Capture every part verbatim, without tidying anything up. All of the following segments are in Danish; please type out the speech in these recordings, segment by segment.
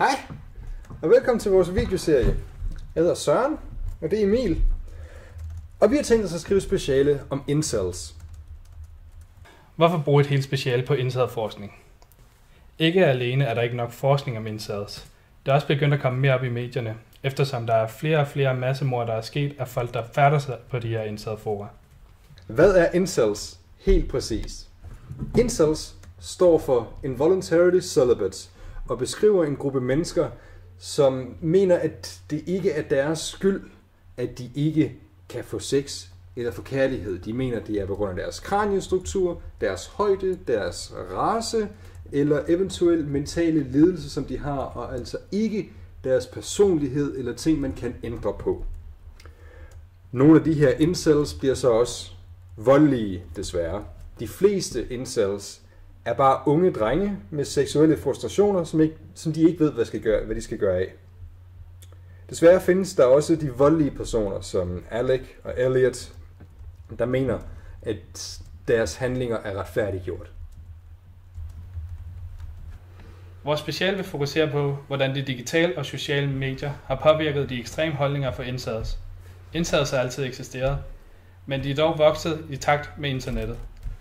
Hej, og velkommen til vores videoserie. Jeg hedder Søren, og det er Emil. Og vi har tænkt os at skrive speciale om incels. Hvorfor bruge et helt speciale på incel-forskning? Ikke alene er der ikke nok forskning om incels. Det er også begyndt at komme mere op i medierne, eftersom der er flere og flere massemord, der er sket af folk, der færder sig på de her incel-fora. Hvad er incels helt præcis? Incels står for Involuntarily Celibate og beskriver en gruppe mennesker, som mener, at det ikke er deres skyld, at de ikke kan få sex eller få kærlighed. De mener, at det er på grund af deres kraniestruktur, deres højde, deres race eller eventuelt mentale lidelse, som de har, og altså ikke deres personlighed eller ting, man kan ændre på. Nogle af de her incels bliver så også voldelige, desværre. De fleste incels er bare unge drenge med seksuelle frustrationer, som, ikke, som de ikke ved, hvad, skal gøre, hvad de skal gøre af. Desværre findes der også de voldelige personer, som Alec og Elliot, der mener, at deres handlinger er retfærdiggjort. Vores speciale vil fokusere på, hvordan de digitale og sociale medier har påvirket de ekstreme holdninger for incels. Incels har altid eksisteret, men de er dog vokset i takt med internettet.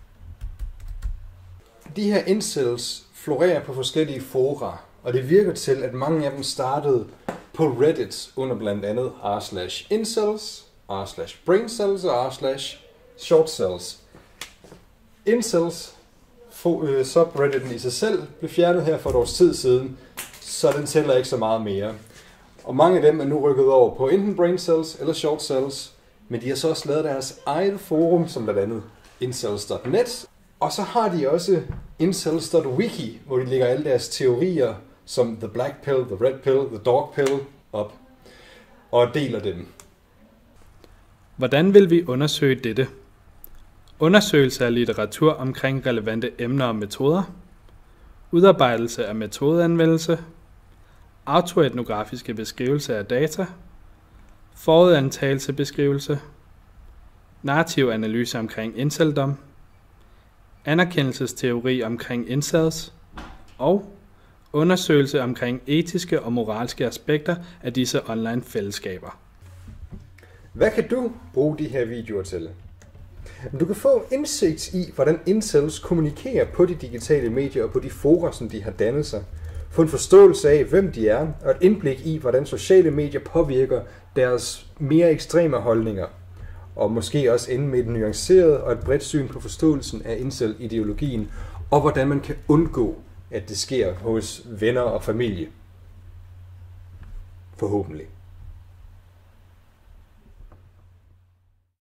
De her incels florerer på forskellige fora, og det virker til, at mange af dem startede på Reddit under blandt andet r slash incels, r slash braincells og r slash shortcells. Incels, subredditen i sig selv, blev fjernet her for et års tid siden, så den tæller ikke så meget mere. Og mange af dem er nu rykket over på enten braincells eller shortcells, men de har så også lavet deres eget forum, som blandt andet incels punktum net. Og så har de også incels punktum wiki, hvor de lægger alle deres teorier, som the black pill, the red pill, the dog pill, op og deler dem. Hvordan vil vi undersøge dette? Undersøgelse af litteratur omkring relevante emner og metoder, udarbejdelse af metodeanvendelse, autoetnografiske beskrivelser af data, forudantagelsebeskrivelse, narrativ analyse omkring inceldom, anerkendelsesteori omkring incels og undersøgelse omkring etiske og moralske aspekter af disse online fællesskaber. Hvad kan du bruge de her videoer til? Du kan få indsigt i, hvordan incels kommunikerer på de digitale medier og på de fora, som de har dannet sig. Få en forståelse af, hvem de er, og et indblik i, hvordan sociale medier påvirker deres mere ekstreme holdninger. Og måske også ende med et nuanceret og et bredt syn på forståelsen af incel-ideologien, og hvordan man kan undgå, at det sker hos venner og familie. Forhåbentlig.